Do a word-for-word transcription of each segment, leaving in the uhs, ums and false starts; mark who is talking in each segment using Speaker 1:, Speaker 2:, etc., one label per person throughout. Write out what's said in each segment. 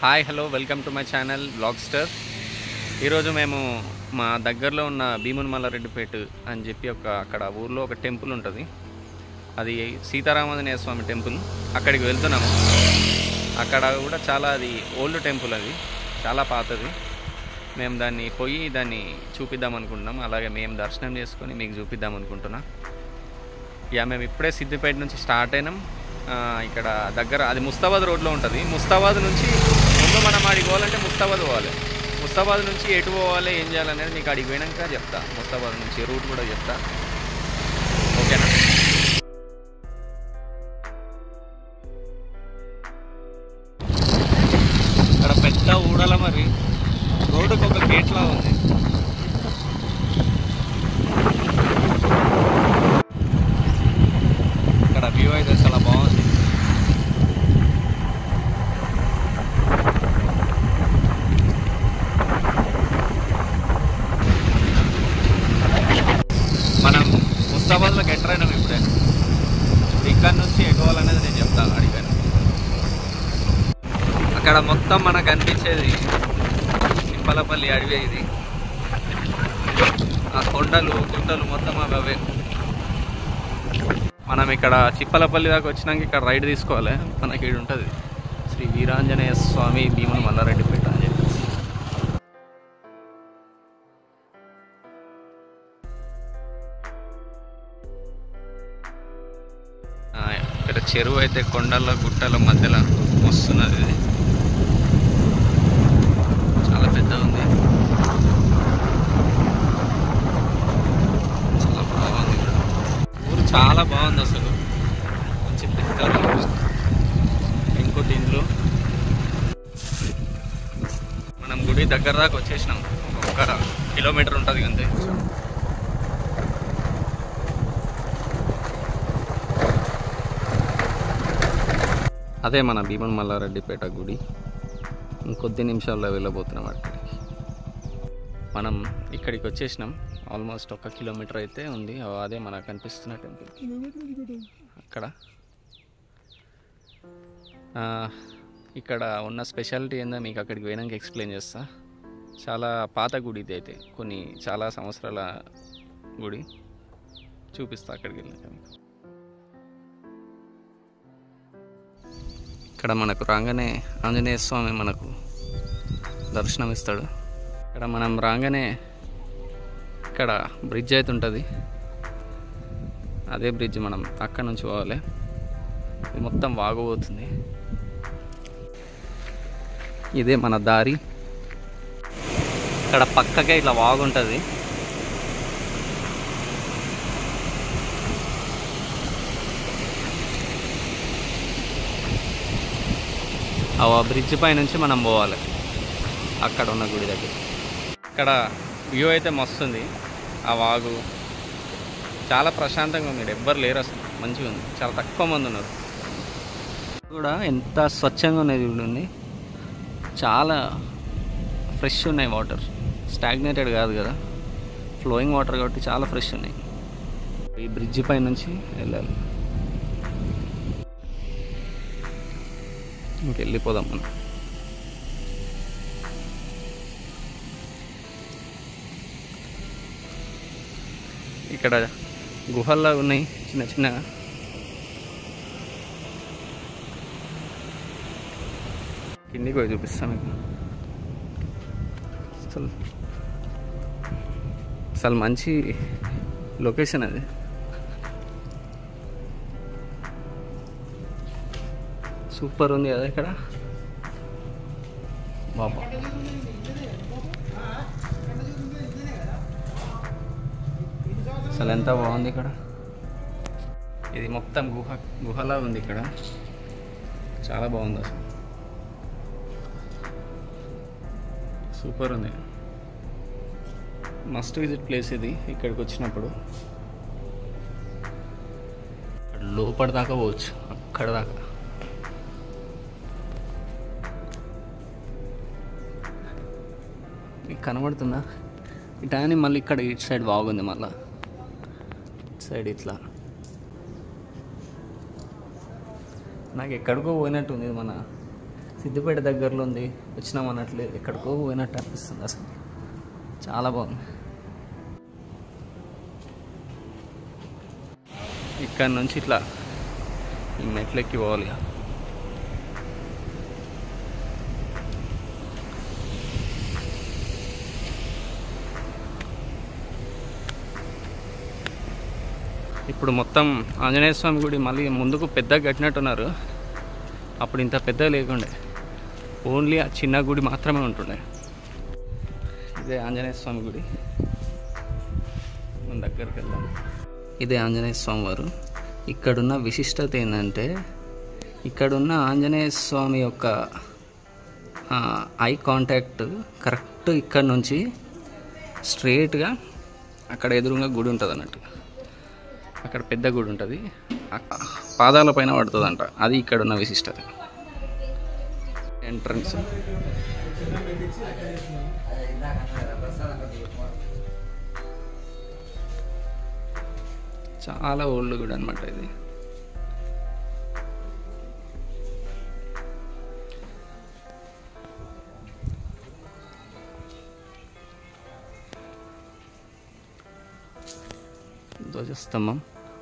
Speaker 1: Hi hello welcome to my channel Blogster. ఈరోజు మేము మా దగ్గరలో ఉన్న భీముని మల్లారెడ్డిపేట అని చెప్పి ఒక అక్కడ ఊర్లో ఒక టెంపుల్ ఉంటుంది. అది సీతారామాంజనేయ స్వామి టెంపుల్. అక్కడికి వెళ్తున్నాము. అక్కడ కూడా చాలా అది ఓల్డ్ టెంపుల్, అది చాలా పాతది. మేము దాన్ని పోయి దాన్ని చూపిద్దాం అనుకుంటున్నాం. అలాగే మేము దర్శనం చేసుకొని మీకు చూపిద్దాం అనుకుంటున్నాం. ఇక మేము ఇప్పుడే సిద్దిపేట నుంచి స్టార్ట్ అయినాం. ఇక్కడ దగ్గర అది ముస్తాబాద్ రోడ్లో ఉంటుంది. ముస్తాబాద్ నుంచి ముందు మనం ఆడికి పోవాలంటే ముస్తాబాద్ పోవాలి. ముస్తాబాద్ నుంచి ఎటు పోవాలి, ఏం చేయాలనేది మీకు అడిగి పోయినాక చెప్తా. ముస్తాబాద్ నుంచి రూట్ కూడా చెప్తా, ఓకేనా? ఇక్కడ పెద్ద ఊడల మరి రోడ్డుకు ఒక గేట్లా ఉంది. ఇక్కడ వ్యూ అయితే చాలా బాగుంది. మనం ముస్తాబాద్లోకి ఎంటర్ అయినాం ఇప్పుడే. ఇక్కడ నుంచి ఎటుకోవాలనేది నేను చెప్తాను అడిగాను. అక్కడ మొత్తం మనకు అనిపించేది చిప్పలపల్లి అడవి. ఇది ఆ కొండలు గుట్టలు మొత్తం అవే. మనం ఇక్కడ చిప్పలపల్లి దాకా వచ్చినాక ఇక్కడ రైడ్ తీసుకోవాలి. మనకి ఇది ఉంటుంది శ్రీ వీరాంజనేయ స్వామి భీముని మల్లారెడ్డిపేట అని చెప్పి. ఇక్కడ చెరువు అయితే కొండల గుట్టల మధ్యలో వస్తున్నది. ఇది చాలా పెద్దగా ఉంది, చాలా బాగుంది. ఊరు చాలా బాగుంది అసలు, మంచి పెద్ద. ఇంకోటి ఇంట్లో మనం గుడి దగ్గర దాకా వచ్చేసినాం. ఒక కిలోమీటర్ ఉంటుంది అంతే. అదే మన భీముని మల్లారెడ్డిపేట గుడి. ఇంకొద్ది నిమిషాల్లో వెళ్ళబోతున్నాం అక్కడికి. మనం ఇక్కడికి వచ్చేసినాం. ఆల్మోస్ట్ ఒక కిలోమీటర్ అయితే ఉంది. అదే మనకు కనిపిస్తున్న టెంపుల్ అక్కడ. ఇక్కడ ఉన్న స్పెషాలిటీ ఏందో మీకు అక్కడికి పోయినాక ఎక్స్ప్లెయిన్ చేస్తా. చాలా పాత గుడి ఇది అయితే, కొన్ని చాలా సంవత్సరాల గుడి. చూపిస్తా అక్కడికి వెళ్ళాక మీకు. ఇక్కడ మనకు రాగానే ఆంజనేయ స్వామి మనకు దర్శనం ఇస్తాడు. ఇక్కడ మనం రాగానే ఇక్కడ బ్రిడ్జ్ అయితే ఉంటుంది. అదే బ్రిడ్జ్ మనం అక్కడ నుంచి పోవాలి. ఇది మొత్తం వాగుపోతుంది. ఇదే మన దారి. ఇక్కడ పక్కకే ఇట్లా వాగుంటుంది. ఆ బ్రిడ్జ్ పై నుంచి మనం పోవాలి అక్కడ ఉన్న గుడి దగ్గర. ఇక్కడ వ్యూ అయితే మస్తుంది. ఆ వాగు చాలా ప్రశాంతంగా ఉంది. ఎవ్వరు లేరు అసలు, మంచిగా ఉంది. చాలా తక్కువ మంది ఉన్నారు కూడా. ఎంత స్వచ్ఛంగా ఉన్నది చూడండి. చాలా ఫ్రెష్ ఉన్నాయి వాటర్. స్టాగ్నేటెడ్ కాదు కదా, ఫ్లోయింగ్ వాటర్ కాబట్టి చాలా ఫ్రెష్ ఉన్నాయి. ఈ బ్రిడ్జ్ పై నుంచి వెళ్ళాలి. ఇంకెళ్ళిపోదాం మనం. ఇక్కడ గుహల్లా ఉన్నాయి చిన్న చిన్నగా. కిందికి పోయి చూపిస్తాను మీకు. అసలు అసలు మంచి లొకేషన్ అది. సూపర్ ఉంది కదా ఇక్కడ. బాబా అసలు ఎంత బాగుంది ఇక్కడ. ఇది మొత్తం గుహ గుహలా ఉంది ఇక్కడ. చాలా బాగుంది అసలు, సూపర్ ఉంది. మస్ట్ విజిట్ ప్లేస్ ఇది. ఇక్కడికి వచ్చినప్పుడు లోపల దాకా పోవచ్చు, అక్కడ దాకా. మీకు కనబడుతుందా ఇటా అని? మళ్ళీ ఇక్కడ ఇటు సైడ్ బాగుంది. మళ్ళీ ఇటు సైడ్ ఇట్లా నాకు ఎక్కడికో పోయినట్టు ఉంది. మన సిద్దిపేట దగ్గరలో ఉంది, వచ్చినాం అన్నట్లు ఎక్కడికో పోయినట్టు అనిపిస్తుంది. అసలు చాలా బాగుంది. ఇక్కడ నుంచి ఇట్లా ఈ మెట్లెక్కి పోవాలి. ఇప్పుడు మొత్తం ఆంజనేయ స్వామి గుడి మళ్ళీ ముందుకు పెద్దగా కట్టినట్టున్నారు. అప్పుడు ఇంత పెద్దగా లేకుండే, ఓన్లీ ఆ చిన్న గుడి మాత్రమే ఉంటుండే. ఇదే ఆంజనేయ స్వామి గుడి. మన దగ్గరికి వెళ్దాం. ఇదే ఆంజనేయ స్వామి వారు. ఇక్కడున్న విశిష్టత ఏంటంటే, ఇక్కడున్న ఆంజనేయ స్వామి యొక్క ఐ కాంటాక్ట్ కరెక్ట్ ఇక్కడ నుంచి స్ట్రైట్గా అక్కడ ఎదురుగా గుడి ఉంటుంది అన్నట్టు. అక్కడ పెద్ద గుడి ఉంటుంది, పాదాల పైన పడుతుందంట. అది ఇక్కడ ఉన్న విశిష్టత. ఎంట్రన్స్ చాలా ఓల్డ్ గుడి అనమాట ఇది. ధ్వజస్తంభం.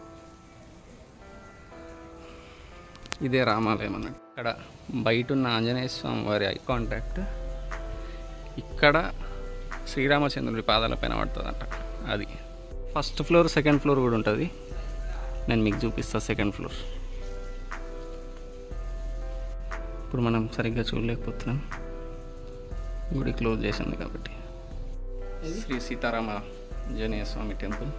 Speaker 1: ఇదే రామాలయం అన్నట్టు. ఇక్కడ బయట ఉన్న ఆంజనేయ స్వామి వారి ఐ కాంటాక్ట్ ఇక్కడ శ్రీరామచంద్రుడి పాదాల పైన పడుతుందంట. అది ఫస్ట్ ఫ్లోర్, సెకండ్ ఫ్లోర్ కూడా ఉంటుంది. నేను మీకు చూపిస్తాను సెకండ్ ఫ్లోర్. ఇప్పుడు మనం సరిగ్గా చూడలేకపోతున్నాం, గుడి క్లోజ్ చేసింది కాబట్టి. శ్రీ సీతారామ ఆంజనేయ స్వామి టెంపుల్.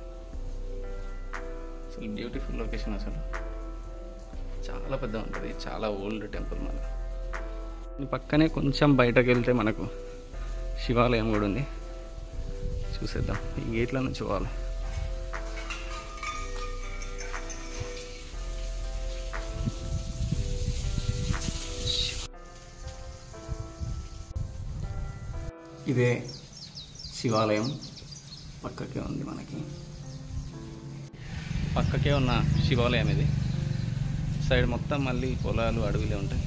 Speaker 1: అసలు బ్యూటిఫుల్ లొకేషన్, అసలు చాలా పెద్ద ఉంటుంది, చాలా ఓల్డ్ టెంపుల్. మన పక్కనే కొంచెం బయటకు వెళ్తే మనకు శివాలయం కూడా ఉంది, చూసేద్దాం. ఈ గేట్ల నుంచి పోవాలి. ఇదే శివాలయం, పక్కకే ఉంది మనకి. పక్కకే ఉన్న శివాలయం ఇది. సైడ్ మొత్తం మళ్ళీ పొలాలు, అడవిలే ఉంటాయి.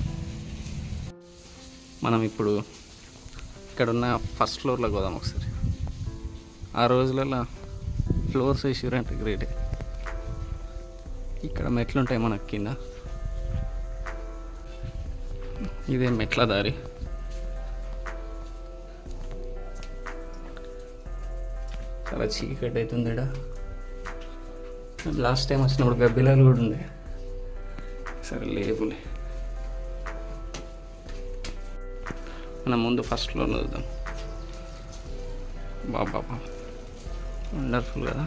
Speaker 1: మనం ఇప్పుడు ఇక్కడున్న ఫస్ట్ ఫ్లోర్లో పోదాం ఒకసారి. ఆ రోజులలో ఫ్లోర్స్ వేసిరంటే గ్రేటే. ఇక్కడ మెట్లు ఉంటాయి మనకి కింద. ఇదే మెట్ల దారి. చాలా చీకటి అవుతుంది ఇక్కడ. లాస్ట్ టైం వచ్చినప్పుడు గబ్బిలాలు కూడా ఉండే, సరే లేవులే. మనం ముందు ఫస్ట్ ఫ్లోర్లో చూద్దాం. బాబా వండర్ఫుల్ కదా.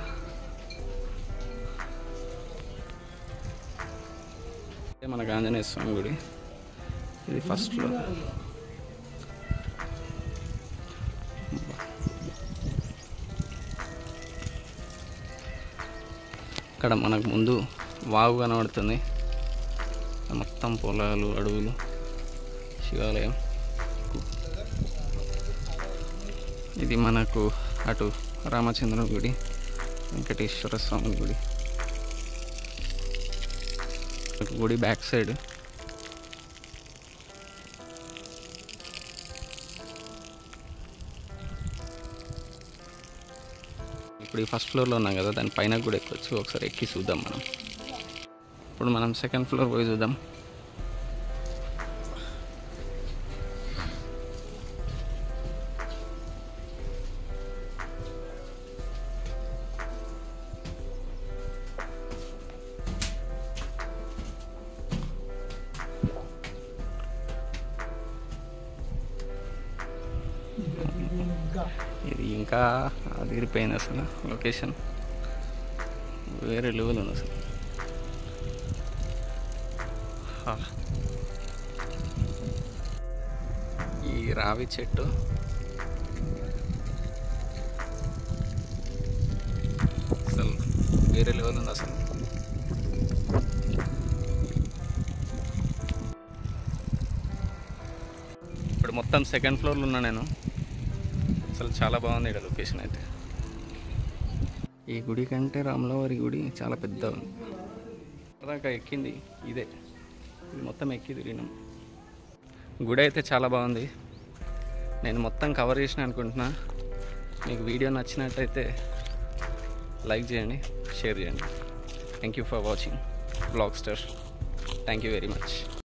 Speaker 1: మనకు ఆంజనేయ స్వామి గుడి. ఇది ఫస్ట్ ఫ్లోర్. ఇక్కడ మనకు ముందు వాగు కనబడుతుంది, మొత్తం పొలాలు, అడవులు, శివాలయం. ఇది మనకు అటు రామచంద్రుని గుడి, వెంకటేశ్వర స్వామి గుడి. గుడి బ్యాక్ సైడ్ ఇప్పుడు ఈ ఫస్ట్ ఫ్లోర్లో ఉన్నాం కదా, దాని పైన కూడా ఎక్కొచ్చు. ఒకసారి ఎక్కి చూద్దాం మనం. ఇప్పుడు మనం సెకండ్ ఫ్లోర్ పోయి చూద్దాం. ఇది ఇంకా అదిరిపోయింది అసలు. లొకేషన్ వేరే లెవెల్ ఉంది అసలు. ఈ రావి చెట్టు అసలు వేరే లెవెల్ ఉంది అసలు. ఇప్పుడు మొత్తం సెకండ్ ఫ్లోర్లో ఉన్నా నేను. అసలు చాలా బాగుంది ఇక్కడ లొకేషన్ అయితే. ఈ గుడి కంటే రాములవారి గుడి చాలా పెద్ద ఉంది. దాకా ఎక్కింది ఇదే, ఇది మొత్తం ఎక్కి తిరిగినాం. గుడి అయితే చాలా బాగుంది. నేను మొత్తం కవర్ చేసిన అనుకుంటున్నా. మీకు వీడియో నచ్చినట్టయితే లైక్ చేయండి, షేర్ చేయండి. Thank you for watching Blogster. Thank you very much.